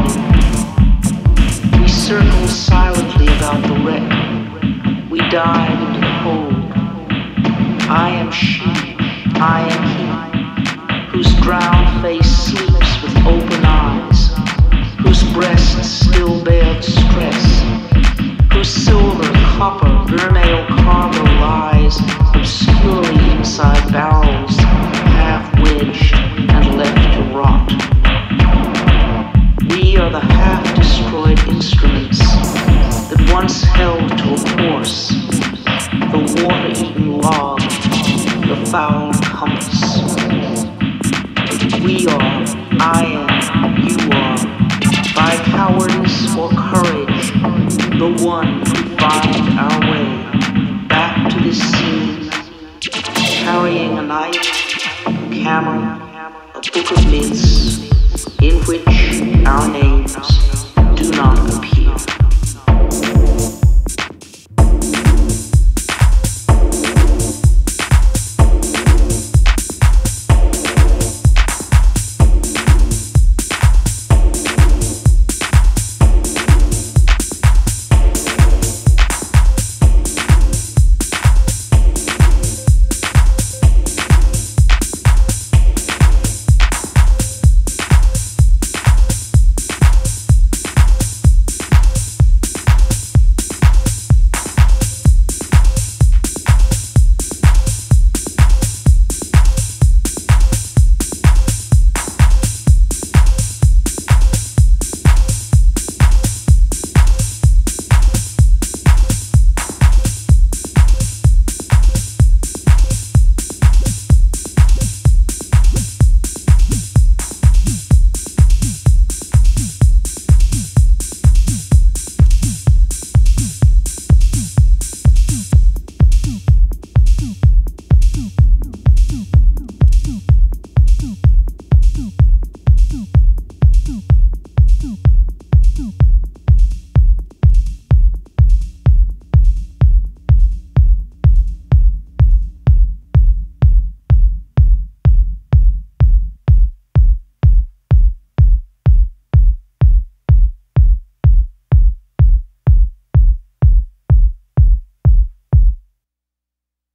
We circle silently about the wreck. We dive into the hold. I am she, I am he, whose drowned face sleeps with open eyes, whose breasts still bear the stress, whose silver, copper, vermeil cargo lies obscurely inside barrels, half wedged and left to rot. We are the half-destroyed instruments that once held to a course, the water-eaten log, the foul compass. We are, I am, you are,